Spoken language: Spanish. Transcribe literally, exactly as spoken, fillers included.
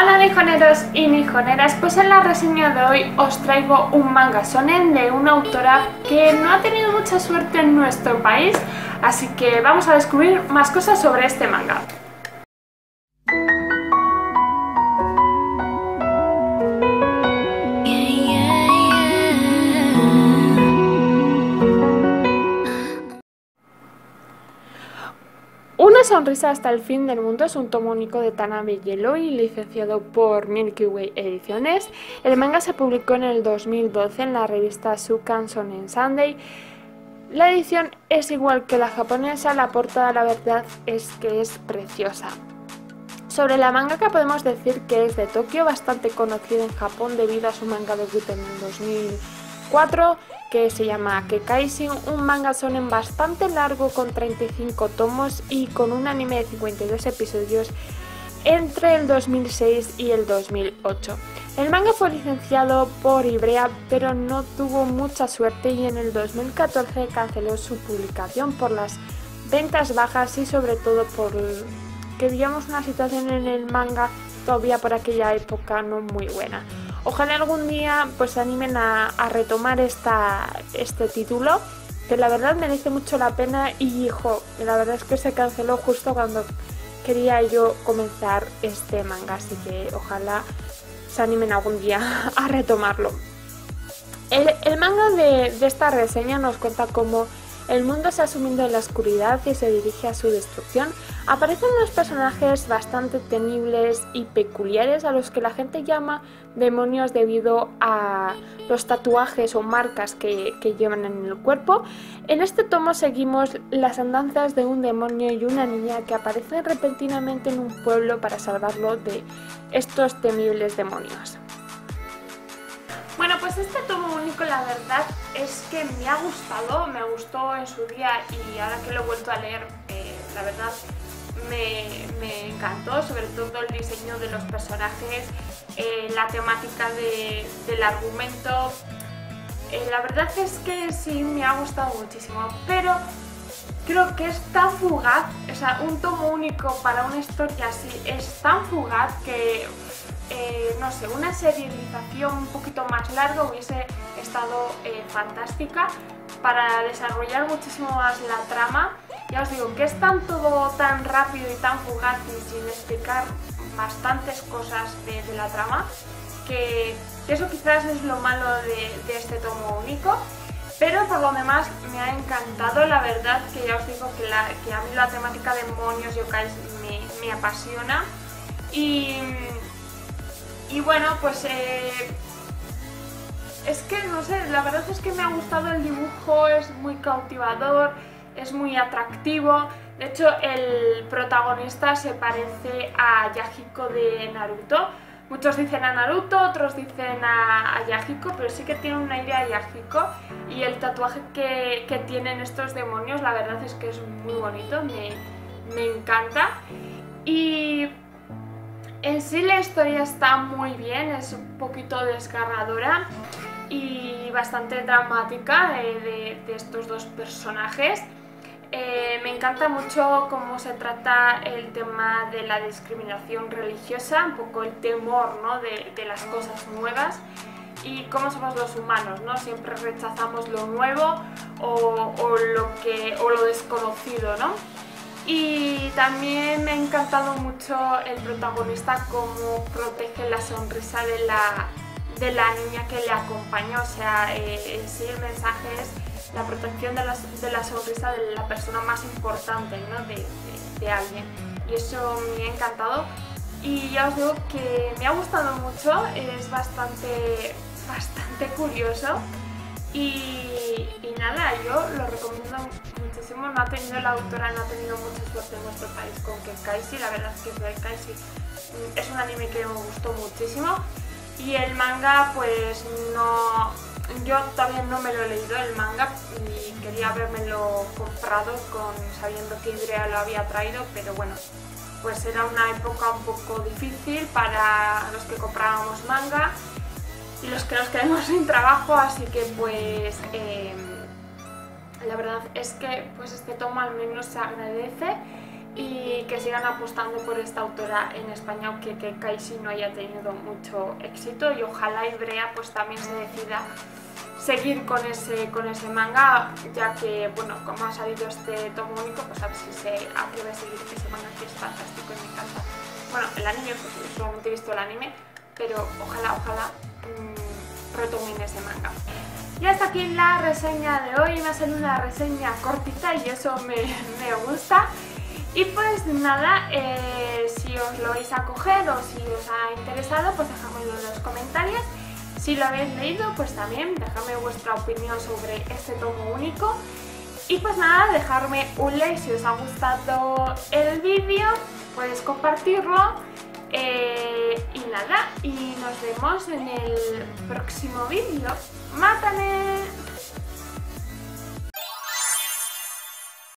Hola nijoneros y nijoneras, pues en la reseña de hoy os traigo un manga shonen de una autora que no ha tenido mucha suerte en nuestro país, así que vamos a descubrir más cosas sobre este manga. Una sonrisa hasta el fin del mundo es un tomo único de Tanabe Yelloi, licenciado por Milky Way Ediciones. El manga se publicó en el dos mil doce en la revista Shukan Shonen Sunday. La edición es igual que la japonesa, la portada la verdad es que es preciosa. Sobre la mangaka podemos decir que es de Tokio, bastante conocida en Japón debido a su manga debut en el dos mil cuatro, que se llama Kekaishin, un manga shonen bastante largo con treinta y cinco tomos y con un anime de cincuenta y dos episodios entre el dos mil seis y el dos mil ocho. El manga fue licenciado por Ibrea, pero no tuvo mucha suerte y en el dos mil catorce canceló su publicación por las ventas bajas y sobre todo por que digamos una situación en el manga todavía por aquella época no muy buena. Ojalá algún día pues se animen a, a retomar esta, este título, que la verdad merece mucho la pena y hijo, la verdad es que se canceló justo cuando quería yo comenzar este manga, así que ojalá se animen algún día a retomarlo. El, el manga de, de esta reseña nos cuenta cómo el mundo se ha sumido en la oscuridad y se dirige a su destrucción. Aparecen unos personajes bastante temibles y peculiares a los que la gente llama demonios debido a los tatuajes o marcas que, que llevan en el cuerpo. En este tomo seguimos las andanzas de un demonio y una niña que aparecen repentinamente en un pueblo para salvarlo de estos temibles demonios. Bueno, pues este tomo único la verdad es que me ha gustado, me gustó en su día y ahora que lo he vuelto a leer, eh, la verdad me, me encantó, sobre todo el diseño de los personajes, eh, la temática de, del argumento. Eh, la verdad es que sí me ha gustado muchísimo, pero creo que es tan fugaz, o sea, un tomo único para una historia así es tan fugaz que... Eh, no sé, una serialización un poquito más larga hubiese estado eh, fantástica para desarrollar muchísimo más la trama. Ya os digo que es tan todo tan rápido y tan fugaz y sin explicar bastantes cosas de, de la trama que, que eso quizás es lo malo de, de este tomo único, pero por lo demás me ha encantado, la verdad que ya os digo que, la, que a mí la temática de demonios y yokais me, me apasiona y... Y bueno, pues eh, es que no sé, la verdad es que me ha gustado el dibujo, es muy cautivador, es muy atractivo. De hecho, el protagonista se parece a Yahiko de Naruto. Muchos dicen a Naruto, otros dicen a, a Yahiko, pero sí que tiene un aire a Yahiko. Y el tatuaje que, que tienen estos demonios, la verdad es que es muy bonito, me, me encanta. Y... en sí la historia está muy bien, es un poquito desgarradora y bastante dramática de, de, de estos dos personajes. Eh, me encanta mucho cómo se trata el tema de la discriminación religiosa, un poco el temor, ¿no?, de, de las cosas nuevas y cómo somos los humanos, ¿no? Siempre rechazamos lo nuevo o, o, lo, que, o lo desconocido, ¿no? Y también me ha encantado mucho el protagonista, cómo protege la sonrisa de la, de la niña que le acompaña, o sea, eh, en sí el mensaje es la protección de la, de la sonrisa de la persona más importante, ¿no?, de, de, de alguien, y eso me ha encantado y ya os digo que me ha gustado mucho, es bastante, bastante curioso. Y, y nada, yo lo recomiendo muchísimo, no ha tenido la autora, no ha tenido mucha suerte en nuestro país con Kekaishin, la verdad es que Kekaishin es un anime que me gustó muchísimo y el manga pues no, yo todavía no me lo he leído el manga y quería habérmelo comprado con, sabiendo que Ibrea lo había traído, pero bueno, pues era una época un poco difícil para los que comprábamos manga y los que nos quedamos sin trabajo, así que pues eh, la verdad es que pues este tomo al menos se agradece y que sigan apostando por esta autora en España, aunque que Kaishi no haya tenido mucho éxito, y ojalá Ibrea pues también se decida seguir con ese, con ese manga, ya que, bueno, como ha salido este tomo único, pues a ver si se atreve a seguir ese manga, que es fantástico y me encanta. Bueno, el anime, pues yo solamente he visto el anime, pero ojalá, ojalá mmm, retomen ese manga. Y hasta aquí la reseña de hoy. Me ha salido una reseña cortita y eso me, me gusta. Y pues nada, eh, si os lo vais a coger o si os ha interesado, pues dejadmelo en los comentarios. Si lo habéis leído, pues también dejadme vuestra opinión sobre este tomo único. Y pues nada, dejadme un like si os ha gustado el vídeo, podéis compartirlo. Eh, y nada, y nos vemos en el próximo vídeo. ¡Mátame!